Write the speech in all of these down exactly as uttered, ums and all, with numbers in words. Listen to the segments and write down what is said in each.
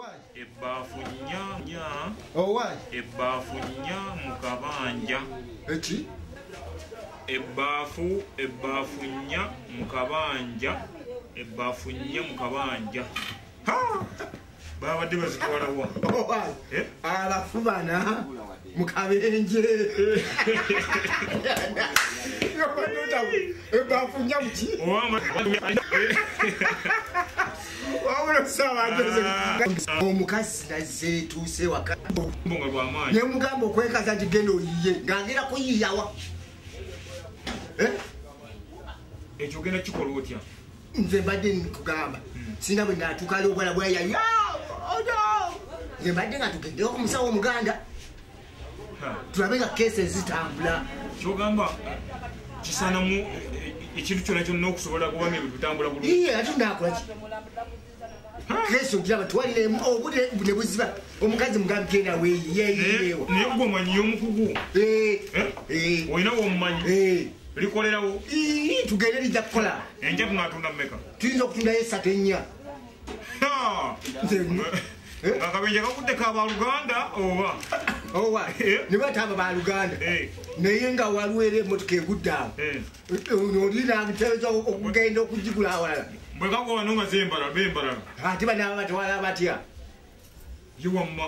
Ebbafu nnya nnya. Owaayi. Ebbafu nnya mu kabanja. Eki? Ebbafu ebbafu nnya mu kabanja. Ebbafu nnya mu kabanja. Ha! Babadde bazitwala wa? Owaayi. Abafu bana mu kabenje. Ebbafu nnya mu ki? Omukazi nazze tuuse waka ne mugamba okwekaza nti genda oyiye ng'agenda kuyiyawa ekyo genda kikola otya? nze mbadde nkugamba singa bwe naatuukali obwala bweya nze mbadde nga tugendewo ku musawo omuganda tulabe nga keesi zitambula kyogamba kisanamu ekintu kyonna kyonna okusobola kubanga ebintu bitambula bulungi. iye ate ndaakolaki keesi ogiraba twaliremu obudde ne buziba omukazi mugambi genda weeyiyeeyiyeewa naye gwomanyi omukugu olina womumanyi likolerawo tugende lijja kukola enja tunatunda mmeka? tuyinza okutundayo esatu ennya akabenje kakudde kabaluganda oba owa ne bataba baluganda naye nga waliwo era emmotoka eguddeawo olinabiteeza okugenda okugigula awalala bwe kagwano nga zembala bembalala ate banaaba batwala batya yiwamma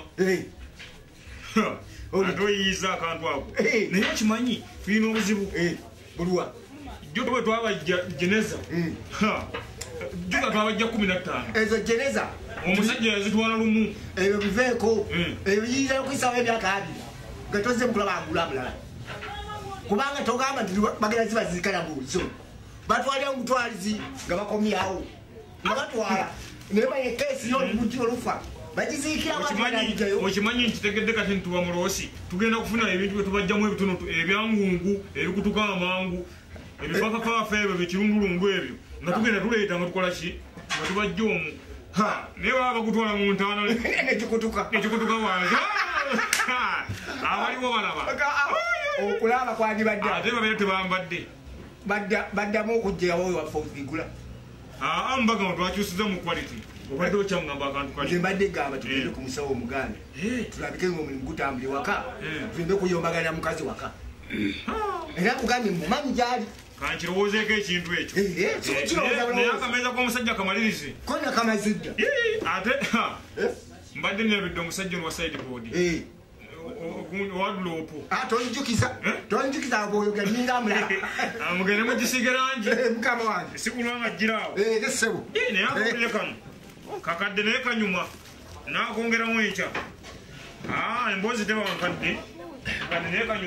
ate oyiyiza akantu ako naye okimanyi tulina obuzibu bulwa jjo bwe twabajja jeneza jjo nga twabajja kumi na ttaano ezo jeneza omusajja yazitwala lumu ebyo biveeko ebiyinza okuyisawo emyaka abiri nga toze mukulaba agula mulala kubanga togamba nti bagenda zibaziikana buzo batwalira omutwalizi nga bakomyawo nga batwala naye baye keesi yolubuti olufa okimanyi nti tegedde kati ntuba muloosi tugenda kufuna ebintu byetubajjamu ebitono ebyangungu ebikutuka amangu ebipakapaafa ebyo byekirungulungu ebyo nga tugenda tuleeta nga tukola ki nga tubajja omu naye baba bakutwala mu ntaana nekikutuka nekikutuka wange abaliwo balaba okulaba kwandibadde ate babeera tebambadde baddamu okugjawo waffe obigula mbaga nga twakyusiza mu quality obadde okyamugamba akantu kali nze mbadde gamba tugende ku musawo omuganda tulabike ngaomulimu gutambule waka tulinde kuyombagana mukazi waka era kugambye mumanyi gyali kankirowoozeeko ekintu ekyo naye akameeza k'omusajja kamalirize kona kamazidda ate mbadde nyabidde omusajja ono wa sideboard waduloopo tonjukiza tonjukiza bwoyogera ninga amulaba mugende mugisiige rangi mukama wange sikulwanga ggiraawo esebo naye akawulire kano kakadde naye kanyuma naakongeramu ekya emboozi tebankadde kadde naye kanyuma